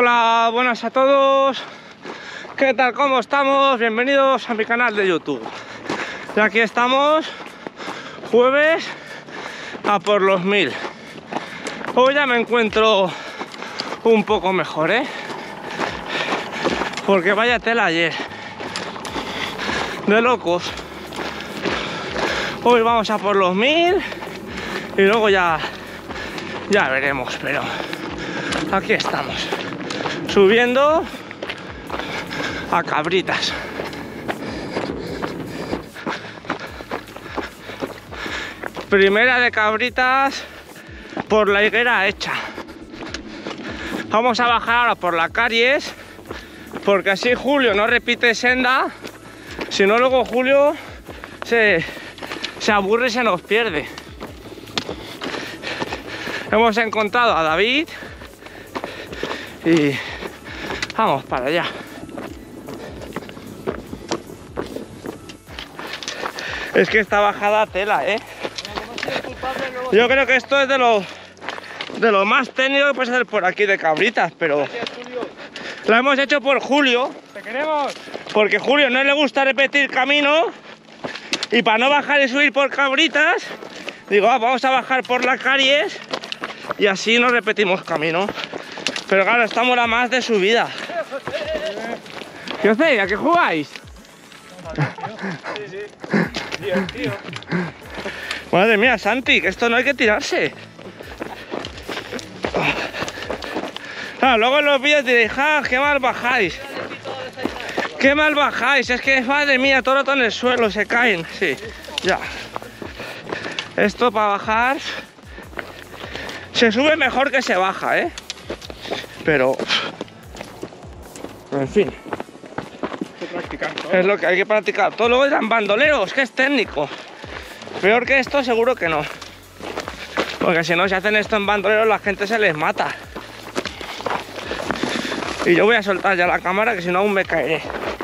Hola, buenas a todos. ¿Qué tal? ¿Cómo estamos? Bienvenidos a mi canal de YouTube. Y aquí estamos, jueves, a por los 1000. Hoy ya me encuentro un poco mejor, porque vaya tela ayer. De locos. Hoy vamos a por los 1000 y luego ya veremos, pero aquí estamos, subiendo a Cabritas. Primera de Cabritas por la higuera hecha. Vamos a bajar ahora por la Caries, porque así Julio no repite senda, si no luego Julio se aburre y se nos pierde. Hemos encontrado a David y vamos para allá. Es que esta bajada tela, Yo creo que esto es de lo más técnico que puedes hacer por aquí de Cabritas, pero la hemos hecho por Julio. ¡Te queremos! Porque a Julio no le gusta repetir camino y para no bajar y subir por Cabritas, digo, vamos a bajar por la Caries y así no repetimos camino. Pero claro, esta mola más de subida. ¿Qué hacéis? ¿A qué jugáis? Sí. Divertido. Madre mía, Santi, que esto no hay que tirarse. Claro, luego en los vídeos diréis, qué mal bajáis. Qué mal bajáis, es que madre mía, todo el rato en el suelo se caen. Sí, ya. Esto para bajar se sube mejor que se baja, pero en fin, es lo que hay que practicar. Todo luego eran bandoleros, que es técnico. Peor que esto seguro que no, porque si no se hacen esto en bandoleros la gente se les mata. Y yo voy a soltar ya la cámara, que si no aún me caeré.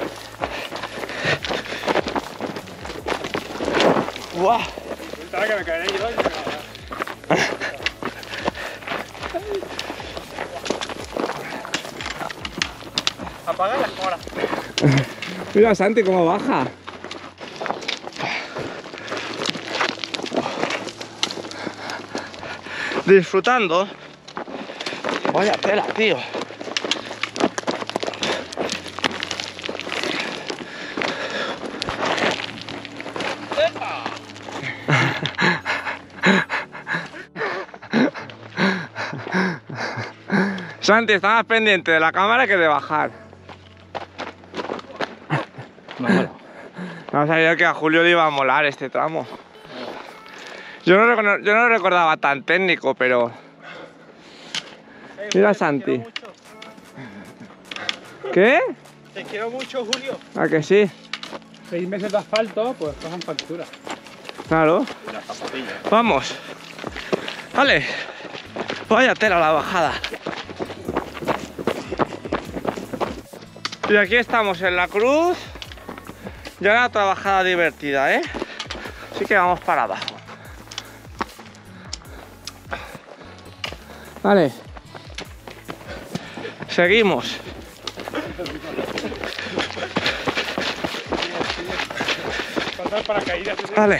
¡Guau! Que me caeré yo. Apaga la cámara. Mira Santi cómo baja. Disfrutando. Vaya tela, tío. Santi, está más pendiente de la cámara que de bajar. No sabía que a Julio le iba a molar este tramo. Yo no lo recordaba tan técnico, pero... Mira Santi. ¿Qué? Te quiero mucho, Julio. ¿A que sí? 6 meses de asfalto, pues cojan factura. Claro. Vamos. Vale. Vaya tela la bajada. Y aquí estamos en la cruz. Ya una otra bajada divertida, Así que vamos para abajo. Vale. Seguimos. Vale.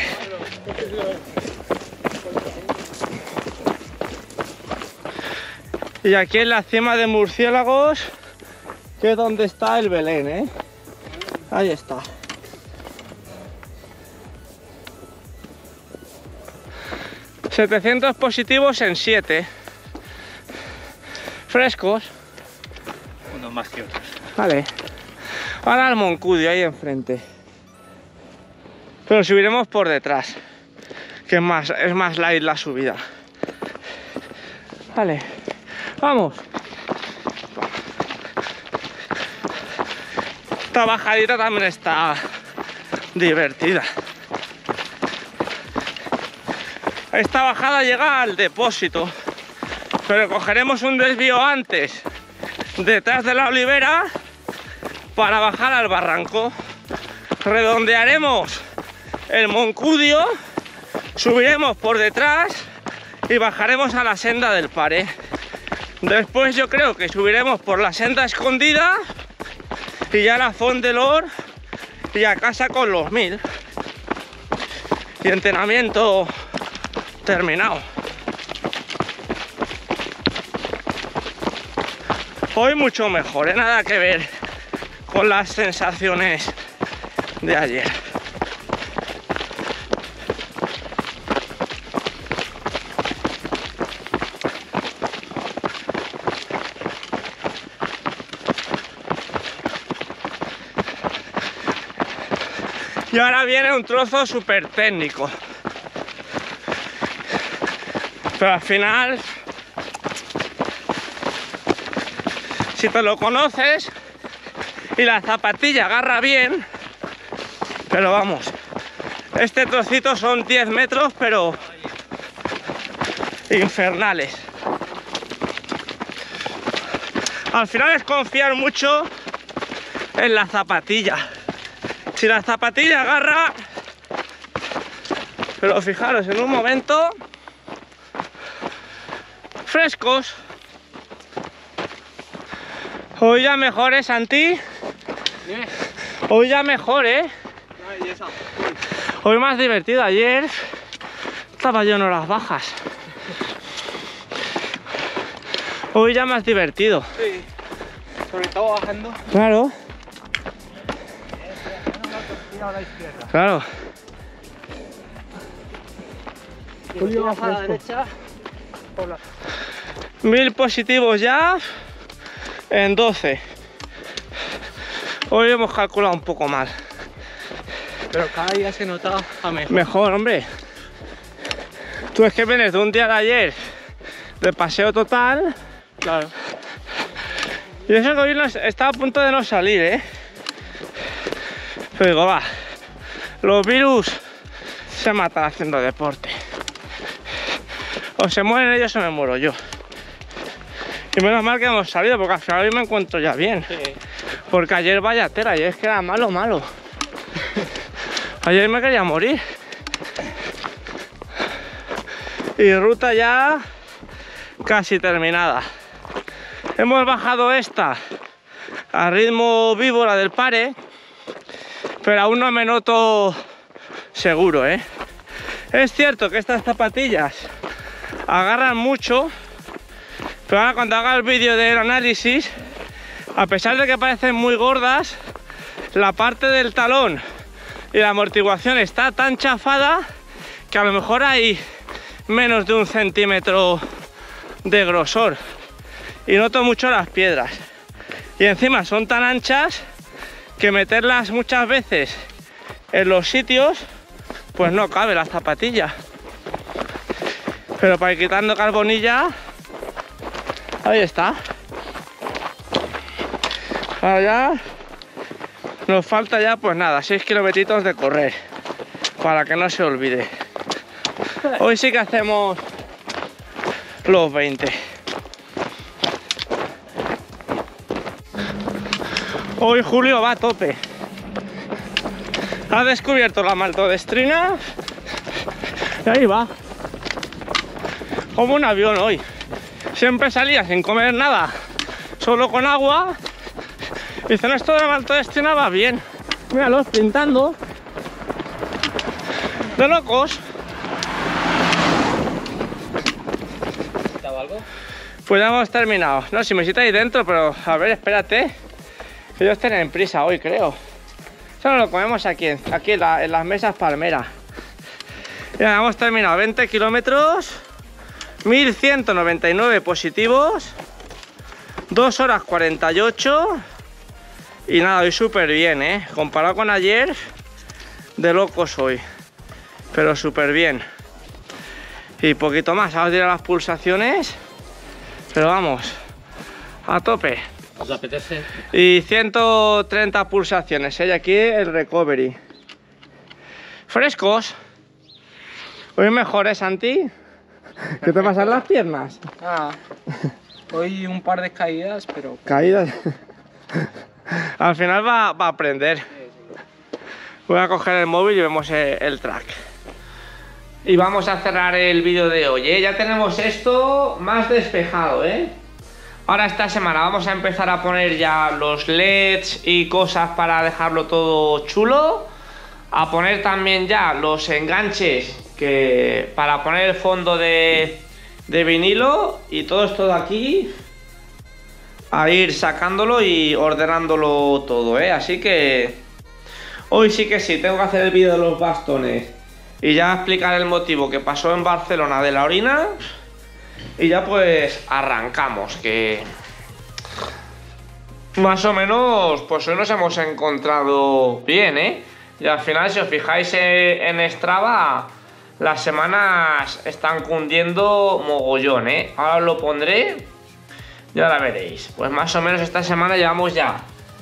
Y aquí en la cima de Murciélagos, que es donde está el Belén, Ahí está. ...700 positivos en 7. Frescos. Unos más que otros. Vale. Ahora el Moncudio ahí enfrente. Pero subiremos por detrás, que es más light la subida. Vale. Vamos. Esta bajadita también está divertida. Esta bajada llega al depósito, pero cogeremos un desvío antes, detrás de la olivera, para bajar al barranco. Redondearemos el Moncudio, subiremos por detrás y bajaremos a la senda del Paré. Después yo creo que subiremos por la senda escondida y ya la Font de l'Or y a casa con los 1000. Y entrenamiento terminado. Hoy mucho mejor, nada que ver con las sensaciones de ayer. Y ahora viene un trozo súper técnico. Pero al final, si te lo conoces y la zapatilla agarra bien, pero vamos, este trocito son 10 metros, pero infernales. Al final es confiar mucho en la zapatilla. Si la zapatilla agarra, pero fijaros, en un momento frescos. Hoy ya mejor, ¿eh, Santi? Dime. Hoy ya mejor, ¿eh? No, y esa. Hoy más divertido. Ayer estaba yo en horas bajas. Hoy ya más divertido. Sí. Sobre todo bajando. Claro, A la izquierda. claro. Y me tiras a la derecha. Por la... 1000 positivos ya en 12. Hoy hemos calculado un poco mal. Pero cada día se nota a mejor. Mejor, hombre. Tú es que vienes de un día de ayer de paseo total. Claro. Y eso que hoy está a punto de no salir, ¿eh? Pero digo, va, los virus se matan haciendo deporte. O se mueren ellos o me muero yo. Y menos mal que hemos salido, porque al final hoy me encuentro ya bien. Sí. Porque ayer vaya tela, ayer es que era malo, malo. Ayer me quería morir. Y ruta ya casi terminada. Hemos bajado esta a ritmo vivo, la del Pare, pero aún no me noto seguro, ¿eh? Es cierto que estas zapatillas agarran mucho, pero ahora cuando haga el vídeo del análisis, a pesar de que parecen muy gordas, la parte del talón y la amortiguación está tan chafada que a lo mejor hay menos de 1 centímetro de grosor y noto mucho las piedras. Y encima son tan anchas que meterlas muchas veces en los sitios pues no cabe la zapatilla. Pero para ir quitando carbonilla, ahí está. Ahora ya nos falta ya pues nada, 6 kilometritos de correr para que no se olvide. Hoy sí que hacemos los 20. Hoy Julio va a tope. Ha descubierto la maltodestrina y ahí va. Como un avión hoy. Siempre salía sin comer nada, solo con agua. Y dicen, esto de la maltodestrina va bien. Míralos pintando. De locos. ¿Necesitaba algo? Pues ya hemos terminado. No, si me siento ahí dentro, pero a ver, espérate. Ellos tienen prisa hoy, creo. Solo lo comemos aquí en las mesas palmeras. Ya hemos terminado 20 kilómetros, 1199 positivos, 2 horas 48. Y nada, hoy súper bien, ¿eh? Comparado con ayer, de locos hoy. Pero súper bien. Y poquito más, ahora diré las pulsaciones. Pero vamos, a tope. ¿Os apetece? Y 130 pulsaciones, ¿eh? Y aquí el recovery. Frescos. Hoy mejor, ¿eh, Santi? ¿Qué te pasan las piernas? Ah, hoy un par de caídas, pero... Caídas. Al final va a aprender. Voy a coger el móvil y vemos el track. Y vamos a cerrar el vídeo de hoy, ¿eh? Ya tenemos esto más despejado, ¿eh? Ahora esta semana vamos a empezar a poner ya los LEDs y cosas para dejarlo todo chulo. A poner también ya los enganches para poner el fondo de vinilo. Y todo esto de aquí, a ir sacándolo y ordenándolo todo, ¿eh? Así que hoy sí que sí, tengo que hacer el vídeo de los bastones y ya explicar el motivo que pasó en Barcelona de la orina. Y ya pues arrancamos, que más o menos pues hoy nos hemos encontrado bien, ¿eh? Y al final, si os fijáis en Strava, las semanas están cundiendo mogollón, ¿eh? Ahora os lo pondré, ya la veréis. Pues más o menos esta semana llevamos ya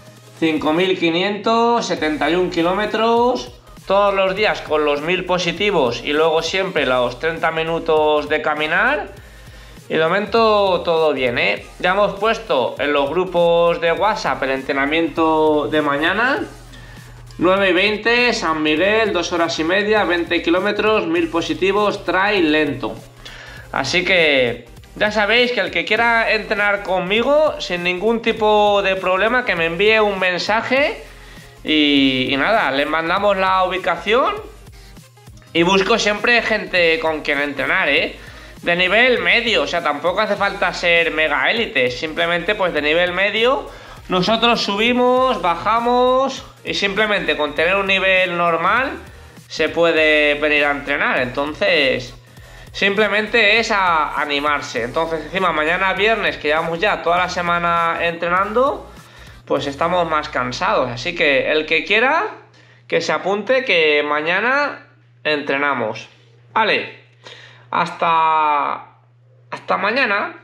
5.571 kilómetros, todos los días con los 1000 positivos y luego siempre los 30 minutos de caminar. Y de momento todo bien, ¿eh? Ya hemos puesto en los grupos de WhatsApp el entrenamiento de mañana. 9:20, San Miguel, 2 horas y media, 20 kilómetros, 1000 positivos, trail lento. Así que ya sabéis que el que quiera entrenar conmigo sin ningún tipo de problema, que me envíe un mensaje y nada, le mandamos la ubicación. Y busco siempre gente con quien entrenar, ¿eh? De nivel medio, o sea, tampoco hace falta ser mega élite, simplemente pues de nivel medio. Nosotros subimos, bajamos y simplemente con tener un nivel normal se puede venir a entrenar. Entonces, simplemente es a animarse. Entonces, encima mañana viernes, que llevamos ya toda la semana entrenando, pues estamos más cansados. Así que el que quiera, que se apunte, que mañana entrenamos. Vale. Hasta mañana.